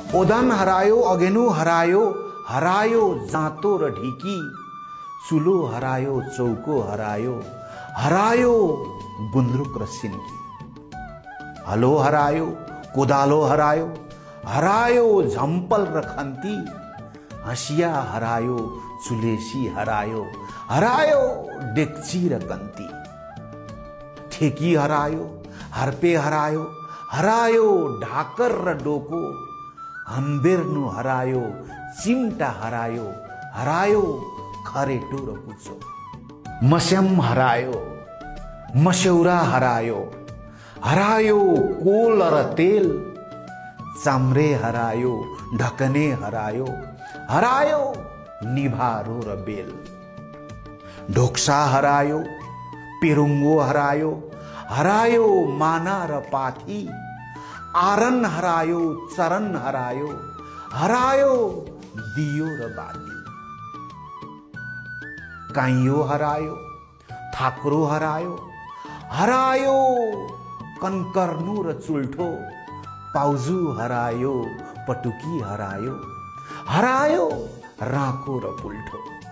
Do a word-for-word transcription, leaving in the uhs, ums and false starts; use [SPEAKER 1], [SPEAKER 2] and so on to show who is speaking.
[SPEAKER 1] ओदन हरायो, अगेनु हरायो, हरायो जाँतो र ढिकी, चुलो हरायो, चौको हरायो, हरायो गुन्द्रुक र सिन्की। हलो हरायो, कोदालो हरायो, हरायो झम्पल र खन्ती, हँसिया हरायो, चुलेसी हरायो, हरायो डेक्ची र कन्ती। ठेकी हरायो, हर्पे हरायो, हरायो ढाकर र डोको, हम्बेर्नु हरायो, चिम्टा हरायो, हरायो खरेटो र कुचो। मस्याम हरायो, मस्यौरा हरायो, हरायो कोल र तेल, चाम्रे हरायो, ढकने हरायो, हरायो निभारो र बेल। ढोक्सा हरायो, पेरुङ्गो हरायो, हरायो माना र पाथी, आरन हरायो, चरन हरायो, हरायो दियो र बाती। काइयो हरायो, थाक्रो हरायो, हरायो कन्कर्नु र चुल्ठो, पाउजु हरायो, पटुकी हरायो, हरायो राको र पुल्ठो।